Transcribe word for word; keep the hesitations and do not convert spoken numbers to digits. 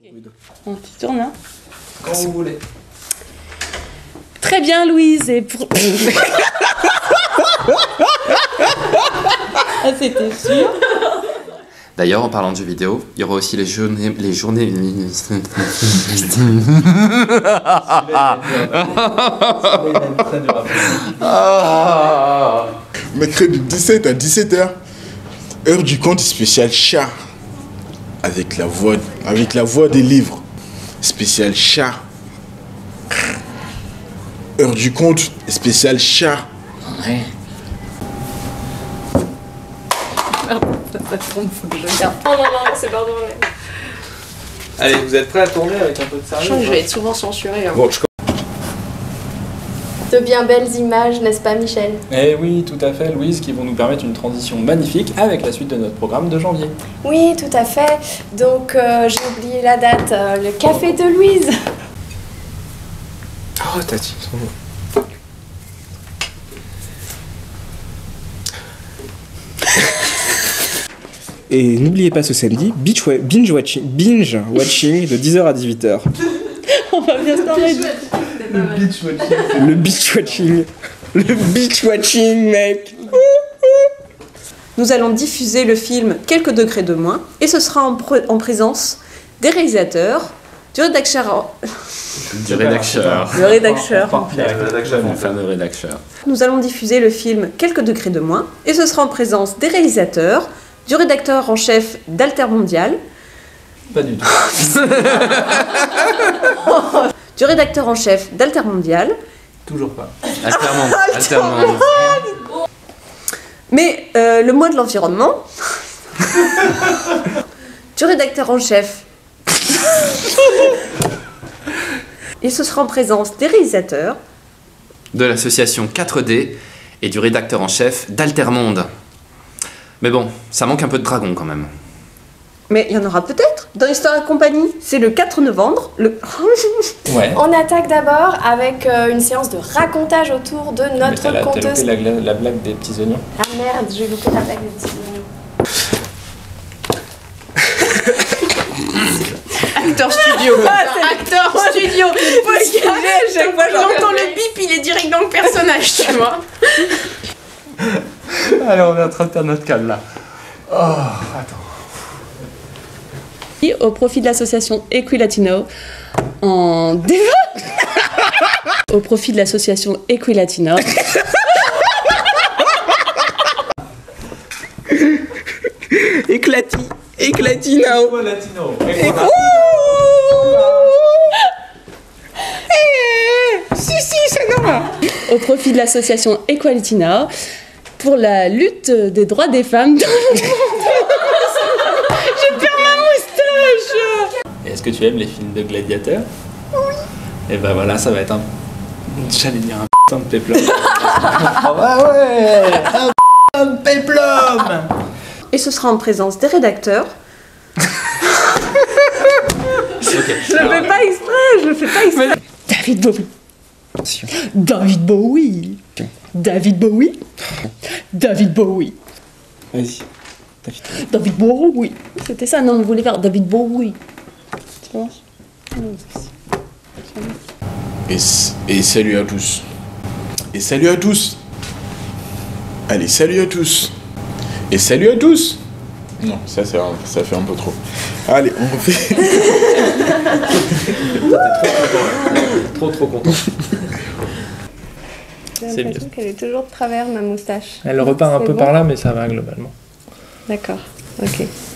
On t'y tourne, hein? Quand vous voulez. Très bien, Louise, et pour... Ah, c'était sûr. D'ailleurs, en parlant de jeux vidéo, il y aura aussi les journées... Les journées... Mercredi dix-sept à dix-sept heures, heure du conte spécial chat. Avec la voix, avec la voix des livres. Spécial chat. Heure du conte spécial chat. Ouais. Ça tombe, faut que je regarde. Non, non, non, c'est pas drôle. Allez, vous êtes prêts à tourner avec un peu de Je sérieux? sens que je vais être souvent censurée. Hein. Bon, je... De bien belles images, n'est-ce pas, Michel? Eh oui, tout à fait, Louise, qui vont nous permettre une transition magnifique avec la suite de notre programme de janvier. Oui, tout à fait. Donc, euh, j'ai oublié la date. euh, le café de Louise. Oh, t'as dit. Et n'oubliez pas ce samedi, beach wa- binge watching, binge watching de dix heures à dix-huit heures. On va bien se parler. Le beach watching. Le beach watching. Le beach watching, mec. Nous allons diffuser le film Quelques degrés de moins, et ce sera en, pre- en présence des réalisateurs, du rédacteur... Du rédacteur. Le rédacteur. On part avec le rédacteur. On fait le rédacteur. Nous allons diffuser le film Quelques degrés de moins, et ce sera en présence des réalisateurs, du rédacteur en chef d'Altermondial, Pas du tout. du rédacteur en chef d'Altermondial, Toujours pas. Altermonde. Altermonde. mais euh, le mois de l'environnement, du rédacteur en chef, et ce sera en présence des réalisateurs, De l'association quatre D et du rédacteur en chef d'Altermonde. Mais bon, ça manque un peu de dragon quand même. mais il y en aura peut-être dans Histoire et compagnie. C'est le quatre novembre. Le... Ouais. On attaque d'abord avec euh, une séance de racontage autour de Mais notre t'as la, t'as conteuse. loupé la, la blague des petits oignons. Ah merde, j'ai loupé la blague des petits oignons. Acteur studio. Acteur studio. Chaque fois j'entends le bip, il est direct dans le personnage, tu vois. Allez, on est en train de faire notre calme là. Oh, attends. Au profit de l'association Equilatino en au profit de l'association Equilatino. Éclati. Éclatino. Quoi, latino? Si, si, c'est normal. Au profit de l'association Equality Now pour la lutte des droits des femmes. Je perds ma moustache. Est-ce que tu aimes les films de gladiateurs? Oui. Et ben voilà, ça va être un... J'allais dire un putain de péplum. Oh bah ouais, un putain de péplum. Et ce sera en présence des rédacteurs. Okay. Je le fais pas exprès, je le fais pas exprès. David Bowie. David Bowie. David Bowie. David Bowie. Vas-y. David Bowie. C'était ça, non, on voulait faire David Bowie. Tu vois? Et, et salut à tous. Et salut à tous. Allez, salut à tous. Et salut à tous. Non, ça, ça, ça fait un peu trop. Allez, on refait. Trop trop content. J'ai C'est l'impression qu'elle est toujours de travers, ma moustache. Elle repart un C'est peu bon par là, mais ça va globalement. D'accord, ok.